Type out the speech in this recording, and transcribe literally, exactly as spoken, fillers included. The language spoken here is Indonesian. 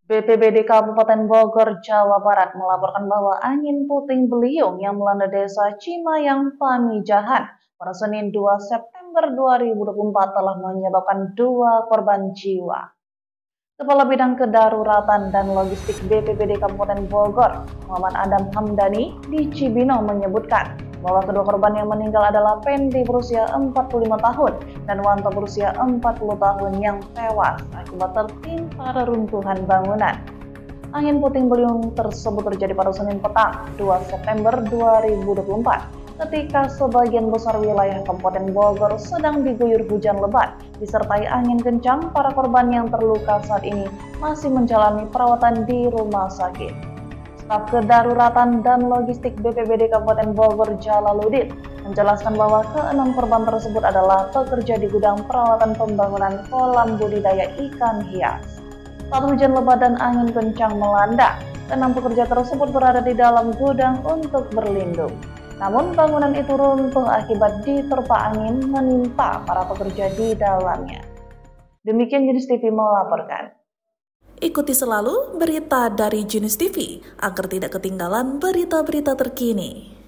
B P B D Kabupaten Bogor, Jawa Barat melaporkan bahwa angin puting beliung yang melanda desa Cimayang, Pamijahan pada Senin dua September dua ribu dua puluh empat telah menyebabkan dua korban jiwa. Kepala Bidang Kedaruratan dan Logistik B P B D Kabupaten Bogor, Muhammad Adam Hamdani di Cibinong menyebutkan bahwa kedua korban yang meninggal adalah Pendi berusia empat puluh lima tahun dan Wanto berusia empat puluh tahun yang tewas akibat tertimpa reruntuhan bangunan. Angin puting beliung tersebut terjadi pada Senin petang dua September dua ribu dua puluh empat ketika sebagian besar wilayah Kabupaten Bogor sedang diguyur hujan lebat disertai angin kencang. Para korban yang terluka saat ini masih menjalani perawatan di rumah sakit. Staf Kedaruratan dan Logistik B P B D Kabupaten Bogor, Jalaluddin, menjelaskan bahwa keenam korban tersebut adalah pekerja di gudang perawatan pembangunan kolam budidaya ikan hias. Saat hujan lebat dan angin kencang melanda, keenam pekerja tersebut berada di dalam gudang untuk berlindung. Namun bangunan itu runtuh akibat diterpa angin menimpa para pekerja di dalamnya. Demikian Jenis T V melaporkan. Ikuti selalu berita dari Jenis T V agar tidak ketinggalan berita-berita terkini.